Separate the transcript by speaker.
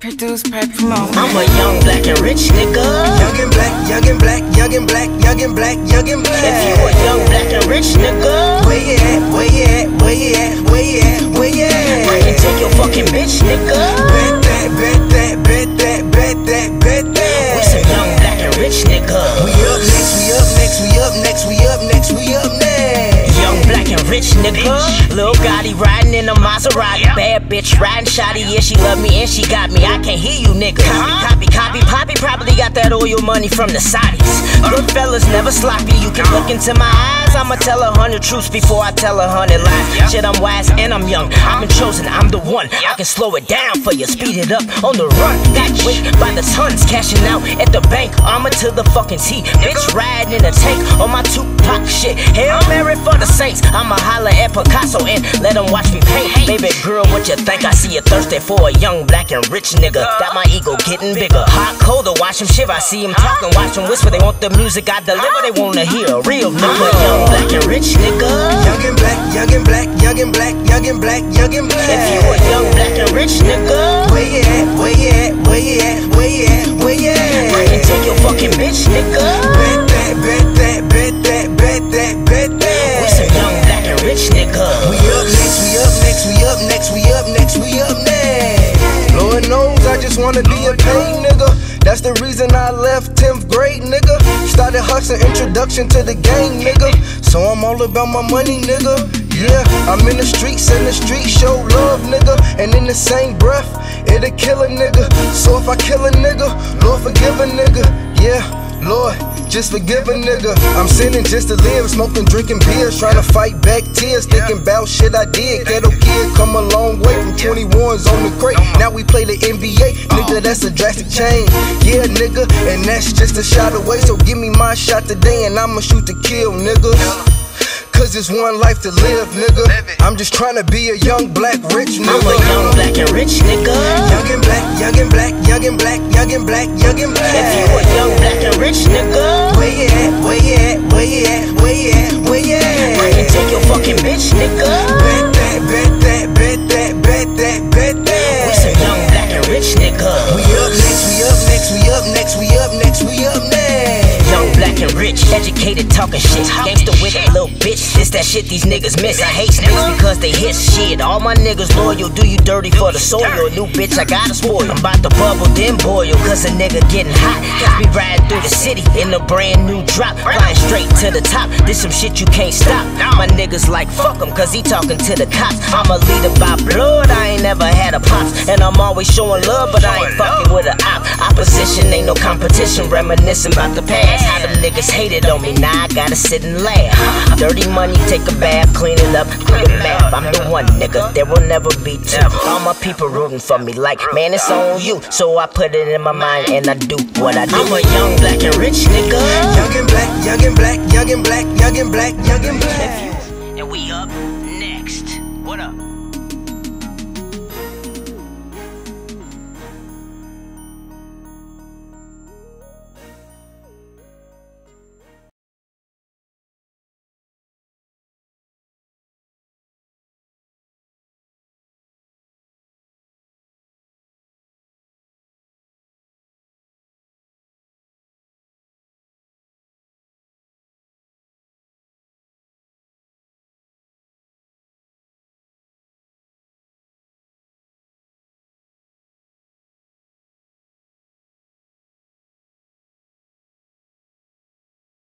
Speaker 1: Produce, promote.
Speaker 2: I'm a young, black, and rich nigga.
Speaker 3: Young and black, young and black, young and black, young and black, young and black.
Speaker 2: If you a young, black, and rich nigga,
Speaker 3: where you at, where you at, where you at, where you at, where you at?
Speaker 2: I can take your fucking bitch, nigga.
Speaker 3: Bet that, bet that, bet that, bet that, bet that.
Speaker 2: We some young, black, and rich nigga.
Speaker 3: We up next, we up next, we up next, we up next, we up next.
Speaker 2: Young, black, and rich nigga. Lil Gotti riding in a Maserati. Bad bitch riding shoddy. Yeah, she love me and she got me. I can't hear you niggas. Copy, Poppy probably got that oil money from the Saudis. Good fellas never sloppy. You can look into my eyes. I'ma tell 100 truths before I tell 100 lies. Shit, I'm wise and I'm young. I've been chosen, I'm the one. I can slow it down for you, speed it up on the run. Got weight by the tons, cashing out at the bank. Armor to the fucking T. Bitch riding in a tank on my Tupac shit. Hail Mary for the saints. I'ma holler at Picasso and let them watch me paint. Baby girl, what you think? I see you thirsty for a young, black, and rich nigga. Got my ego getting bigger. Hot, cold, to watch him shiver. I see him talking, watch him whisper. They want the music I deliver. They wanna hear a real nigga. Young, black, and rich nigga.
Speaker 3: Young and black, young and black, young and black, young and black, young and black.
Speaker 2: If you a young, black, and rich nigga,
Speaker 3: where you at, where you at, where you at, where you at, where you at?
Speaker 2: I can take your fucking bitch, nigga.
Speaker 3: Bet that, bet that, bet that, bet that, bet that.
Speaker 2: We some young, black, and rich nigga.
Speaker 3: We up next, we up next, we up next, we up next, we up next. Lord knows I just wanna be a paid nigga. That's the reason I left 10th grade, nigga. Started hustling, introduction to the game, nigga. So I'm all about my money, nigga. Yeah, I'm in the streets and the streets show love, nigga. And in the same breath, it'll kill a nigga. So if I kill a nigga, Lord forgive a nigga. Yeah, Lord, just forgive a nigga. I'm sinning just to live, smoking, drinking beers, trying to fight back tears, thinking about shit I did. Ghetto kid come a long way from 21s on the crate. Now we play the NBA, nigga, that's a drastic change. Yeah, nigga, and that's just a shot away. So give me my shot today and I'ma shoot to kill, nigga. Cause it's one life to live, nigga. I'm just trying to be a young, black, rich nigga.
Speaker 2: I'm a young, black, and rich nigga.
Speaker 3: Young and black, young and black, young and black, young and black, young and black.
Speaker 2: If you a young, black, and rich nigga,
Speaker 3: where you at, where you at, where you at, where you at, where you at?
Speaker 2: I can take your fucking bitch, nigga.
Speaker 3: Bet that, bet that, bet that, bet that, bet that.
Speaker 2: We some young, black, and rich nigga.
Speaker 3: We up next, we up next, we up next, we up next, we up next.
Speaker 2: Young, black, and rich, educated, talking shit. Gangsta with it, little bitch. This that shit these niggas miss. I hate snakes because they hit shit. All my niggas loyal, do you dirty for the soil. New bitch, I gotta spoil. I'm about to bubble, then boil, cause a nigga getting hot. Got me riding through the city in a brand new drop. Flying straight to the top, this some shit you can't stop. My niggas like fuck him, cause he talking to the cops. I'm a leader by blood, I ain't never had a pops. And I'm always showing love, but I ain't fucking with a op. Opposition ain't no competition, reminiscing about the past. How them niggas hated on me, now I gotta sit and laugh. Dirty money, take a bath, clean it up, do the math. I'm the one, nigga, there will never be two. All my people rooting for me like, man, it's on you. So I put it in my mind and I do what I do. I'm a young, black, and rich nigga.
Speaker 3: Young and black, young and black, young and black, young and black, young and black.
Speaker 2: And we up next. What up?